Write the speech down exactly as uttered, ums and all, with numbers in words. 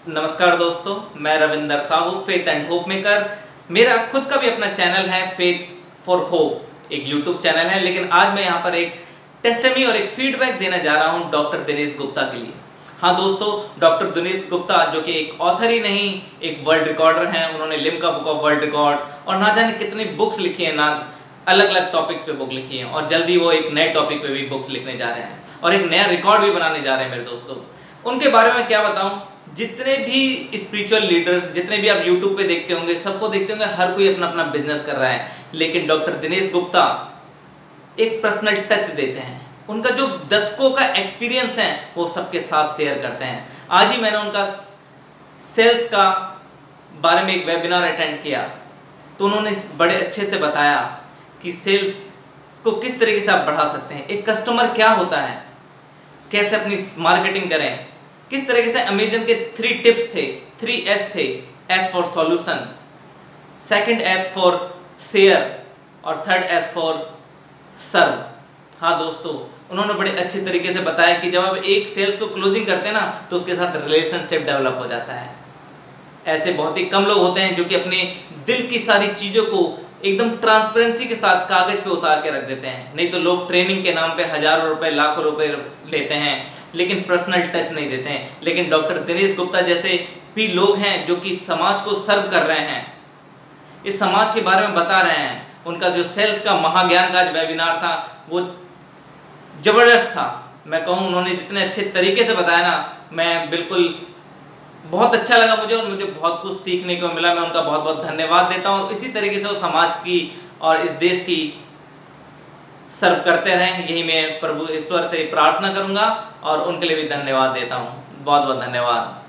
नमस्कार दोस्तों, मैं Ravinder Sahu, faith and hope maker. मेरा खुद का भी अपना चैनल है फेथ फॉर होप, एक यूट्यूब चैनल है। लेकिन आज मैं यहाँ पर एक टेस्टमी और एक फीडबैक देने जा रहा हूँ डॉक्टर दिनेश गुप्ता के लिए। हाँ दोस्तों, डॉक्टर दिनेश गुप्ता जो कि एक ऑथर ही नहीं, एक वर्ल्ड रिकॉर्डर हैं। उन्होंने Limca Book of World Records और ना जाने कितनी बुक्स लिखी हैं, ना अलग अलग टॉपिक्स पे बुक लिखी हैं, और जल्दी वो एक नए टॉपिक पे भी बुक्स लिखने जा रहे हैं और एक नया रिकॉर्ड भी बनाने जा रहे हैं। मेरे दोस्तों, उनके बारे में क्या बताऊं। जितने भी स्पिरिचुअल लीडर्स, जितने भी आप यूट्यूब पे देखते होंगे, सबको देखते होंगे, हर कोई अपना अपना बिजनेस कर रहा है। लेकिन डॉक्टर दिनेश गुप्ता एक पर्सनल टच देते हैं। उनका जो दशकों का एक्सपीरियंस है वो सबके साथ शेयर करते हैं। आज ही मैंने उनका सेल्स का बारे में एक वेबिनार अटेंड किया, तो उन्होंने बड़े अच्छे से बताया कि सेल्स को किस तरीके से आप बढ़ा सकते हैं, एक कस्टमर क्या होता है, कैसे अपनी मार्केटिंग करें, किस तरीके से अमेजन के थ्री टिप्स थे, थ्री एस थे। S for solution, second S for share और थर्ड एस फॉर सर्व। हाँ दोस्तों, उन्होंने बड़े अच्छे तरीके से बताया कि जब आप एक सेल्स को क्लोजिंग करते हैं ना, तो उसके साथ रिलेशनशिप डेवलप हो जाता है। ऐसे बहुत ही कम लोग होते हैं जो कि अपने दिल की सारी चीज़ों को एकदम ट्रांसपेरेंसी के साथ कागज पे उतार के रख देते हैं। नहीं तो लोग ट्रेनिंग के नाम पे हजारों रुपए, लाखों रुपए लेते हैं, लेकिन पर्सनल टच नहीं देते हैं। लेकिन डॉक्टर दिनेश गुप्ता जैसे भी लोग हैं जो कि समाज को सर्व कर रहे हैं, इस समाज के बारे में बता रहे हैं। उनका जो सेल्स का महाज्ञान का वेबिनार था वो जबरदस्त था। मैं कहूँ, उन्होंने जितने अच्छे तरीके से बताया ना, मैं बिल्कुल बहुत अच्छा लगा मुझे, और मुझे बहुत कुछ सीखने को मिला। मैं उनका बहुत बहुत धन्यवाद देता हूँ। इसी तरीके से वो समाज की और इस देश की सर्व करते रहें, यही मैं प्रभु ईश्वर से प्रार्थना करूंगा और उनके लिए भी धन्यवाद देता हूँ। बहुत बहुत धन्यवाद।